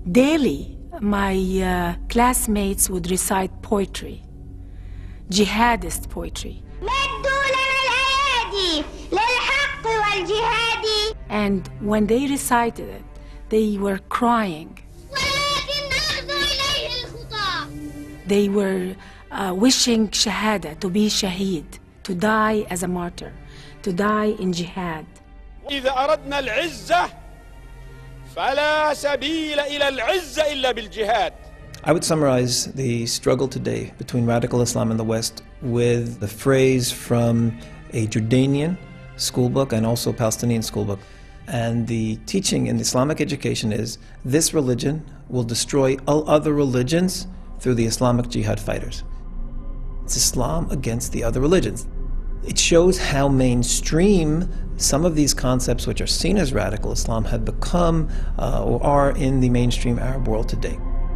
Daily, my classmates would recite poetry, jihadist poetry. And when they recited it, they were crying. They were wishing shahada, to be shaheed, to die as a martyr, to die in jihad. إذا أردنا العزة فلا سبيل إلى العزة إلا بالجهاد. I would summarize the struggle today between radical Islam in the West with the phrase from a Jordanian schoolbook and also Palestinian schoolbook. And the teaching in Islamic education is this religion will destroy all other religions through the Islamic jihad fighters. It's Islam against the other religions. It shows how mainstream some of these concepts which are seen as radical Islam have become or are in the mainstream Arab world today.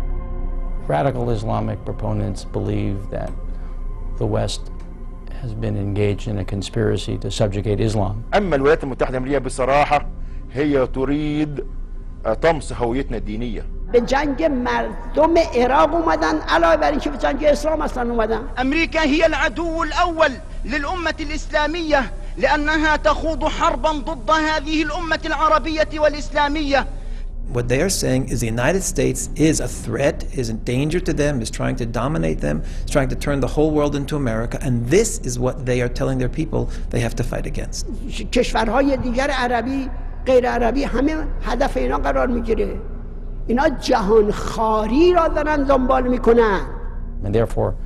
Radical Islamic proponents believe that the West has been engaged in a conspiracy to subjugate Islam. أما الولايات المتحدة الأمريكية بصراحة هي تريد طمس هويتنا الدينية. به جنگ مردم عراق اومدن علاوه بر اینکه به جنگ اسلام اصلا اومدن. امریکا هي العدو الاول للامه الاسلاميه لانها تخوض حربا ضد هذه الامه العربيه والاسلاميه. What they are saying is the United States is a threat, is a danger to them, is trying to dominate them, is trying to turn the whole world into America, and this is what they are telling their people they have to fight against. کشورهای دیگر عربی غیر عربی همه هدف اینا قرار میگیره. اینا جهان خاری را دارن دنبال میکنن. And therefore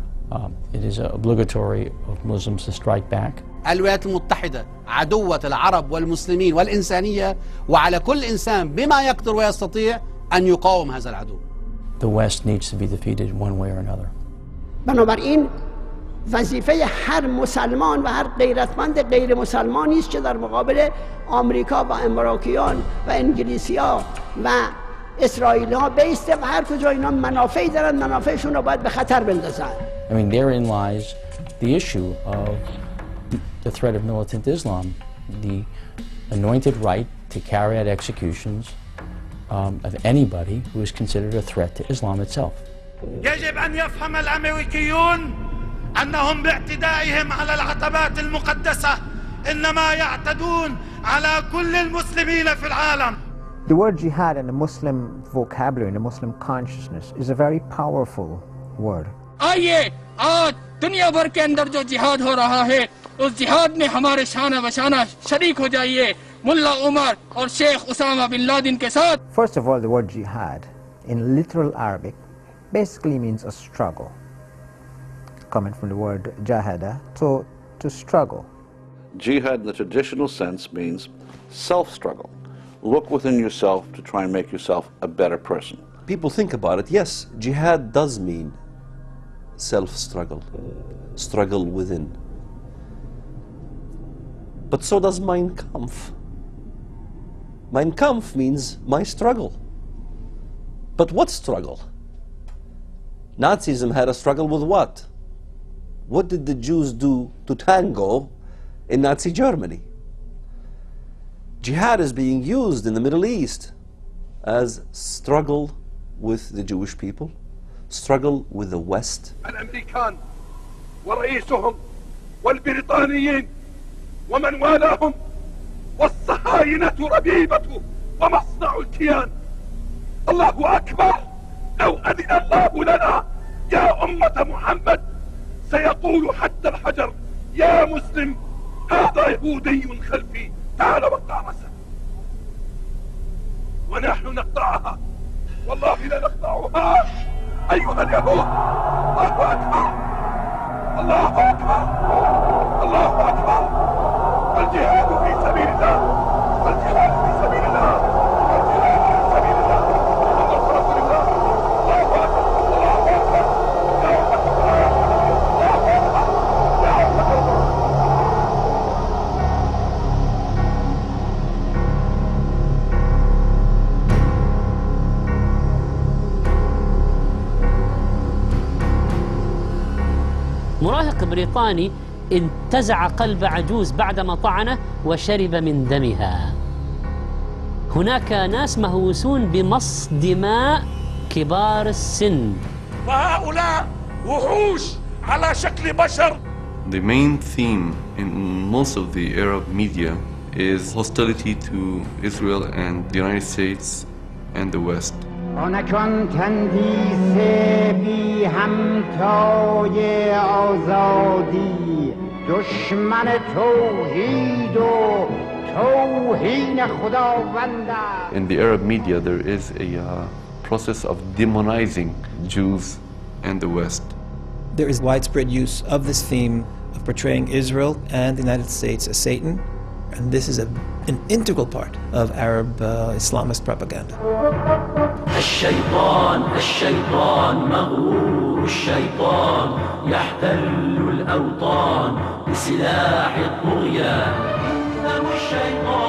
it is obligatory of Muslims to strike back. الولايات المتحدة عدوة العرب والمسلمين والإنسانية، وعلى كل إنسان بما يقدر ويستطيع أن يقاوم هذا العدو. The West needs to be defeated one way or another. بنابراین وظیفه هر مسلمان و هر غیرتمند غیر مسلمانی است که در مقابل آمریکا و امریکیان و انگلیسی‌ها و اسرائیل‌ها بیسته و هر کجا اینا منافعی دارن منافعشون رو باید به خطر بندازن. I mean, therein lies the issue of the threat of militant Islam, the anointed right to carry out executions of anybody who is considered a threat to Islam itself. يجب أن يفهم الأمريكيون أنهم باعتدائهم على العتبات المقدسة إنما يعتدون على كل المسلمين في العالم. The word jihad in the Muslim vocabulary, in the Muslim consciousness, is a very powerful word. आइए आज दुनिया भर के अंदर जो जिहाद हो रहा है उस जिहाद में हमारे शाना बशाना शरीक हो जाइए मुल्ला उमर और शेख उसामा बिन लादेन के साथ. First of all, the word jihad in literal Arabic basically means a struggle, coming from the word jahada, to struggle. Jihad in the traditional sense means self-struggle. Look within yourself to try and make yourself a better person. People think about it, yes, jihad does mean self-struggle, struggle within. But so does Mein Kampf. Mein Kampf means my struggle. But what struggle? Nazism had a struggle with what? What did the Jews do to tango in Nazi Germany? Jihad is being used in the Middle East as struggle with the Jewish people, struggle with the West. الأمريكان ورئيسهم والبريطانيين ومن والاهم والصهاينة ربيبة ومصنع الكيان. الله أكبر. لو أذن الله لنا يا أمة محمد سيقول حتى الحجر يا مسلم هذا يهودي خلفي تعال وقع رأسه. ونحن نقطعها والله لا نقطعها أيها اليهود. الله أكبر الله أكبر الله أكبر. الجهاد في سبيل الله الجهاد في سبيل الله الجهاد في سبيل الله النصرة لله. الله أكبر الله أكبر يا أمة الله أكبر يا أمة. مراهق بريطاني انتزع قلب عجوز بعدما طعنه وشرب من دمها. هناك ناس مهووسون بمص دماء كبار السن. وهؤلاء وحوش على شكل بشر. The main theme in most of the Arab media is hostility to Israel and the United States and the West. آنکان تندیس بی همتای آزادی دشمن توحید و توهین خداوند. In the Arab media there is a process of demonizing Jews and the West. There is widespread use of this theme of portraying Israel and the United States as Satan, and this is an integral part of Arab Islamist propaganda. الشيطان مغرور الشيطان يحتل الأوطان بسلاح الطغيان. إنه الشيطان